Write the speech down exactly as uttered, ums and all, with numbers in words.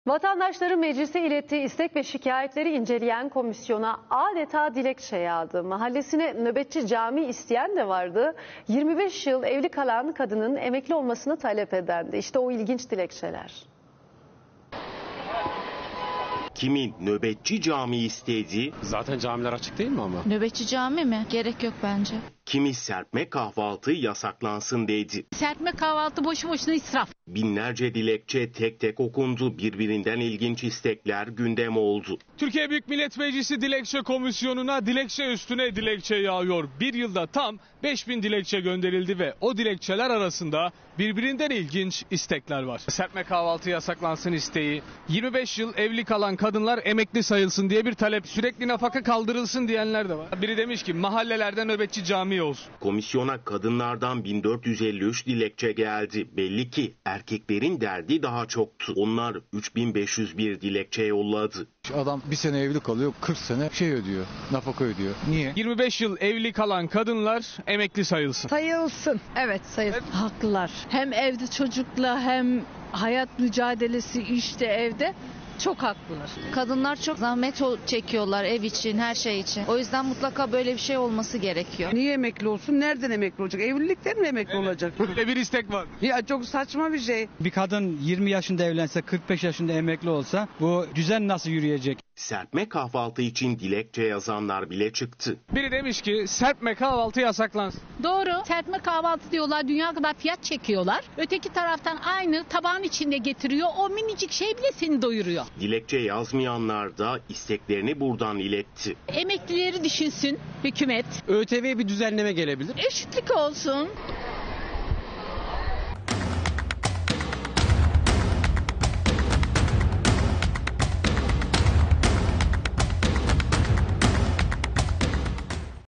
Vatandaşların meclise ilettiği istek ve şikayetleri inceleyen komisyona adeta dilekçe yağdı. Mahallesine nöbetçi cami isteyen de vardı. yirmi beş yıl evli kalan kadının emekli olmasını talep edendi. İşte o ilginç dilekçeler. Kimi nöbetçi cami istedi. Zaten camiler açık değil mi ama? Nöbetçi cami mi? Gerek yok bence. Kimi serpme kahvaltı yasaklansın dedi. Serpme kahvaltı boşu boşuna israf. Binlerce dilekçe tek tek okundu. Birbirinden ilginç istekler gündem oldu. Türkiye Büyük Millet Meclisi Dilekçe Komisyonu'na dilekçe üstüne dilekçe yağıyor. Bir yılda tam beş bin dilekçe gönderildi ve o dilekçeler arasında birbirinden ilginç istekler var. Serpme kahvaltı yasaklansın isteği, yirmi beş yıl evli kalan kadınlar emekli sayılsın diye bir talep, sürekli nafaka kaldırılsın diyenler de var. Biri demiş ki mahallelerde nöbetçi cami olsun. Komisyona kadınlardan bin dört yüz elli üç dilekçe geldi. Belli ki erkeklerin derdi daha çoktu. Onlar üç bin beş yüz bir dilekçe yolladı. Adam bir sene evli kalıyor, kırk sene şey ödüyor, nafaka ödüyor. Niye? yirmi beş yıl evli kalan kadınlar emekli sayılsın. Sayılsın. Evet sayılsın. Evet. Haklılar. Hem evde çocukla hem hayat mücadelesi işte evde. Çok haklılar. Kadınlar çok zahmet çekiyorlar ev için, her şey için. O yüzden mutlaka böyle bir şey olması gerekiyor. Niye emekli olsun? Nereden emekli olacak? Evlilikten mi emekli Evet. olacak? Böyle bir istek var. Ya çok saçma bir şey. Bir kadın yirmi yaşında evlense, kırk beş yaşında emekli olsa bu düzen nasıl yürüyecek? Serpme kahvaltı için dilekçe yazanlar bile çıktı. Biri demiş ki serpme kahvaltı yasaklansın. Doğru. Serpme kahvaltı diyorlar. Dünya kadar fiyat çekiyorlar. Öteki taraftan aynı tabağın içinde getiriyor. O minicik şey bile seni doyuruyor. Dilekçe yazmayanlar da isteklerini buradan iletti. Emeklileri düşünsün hükümet. ÖTV'ye bir düzenleme gelebilir. Eşitlik olsun.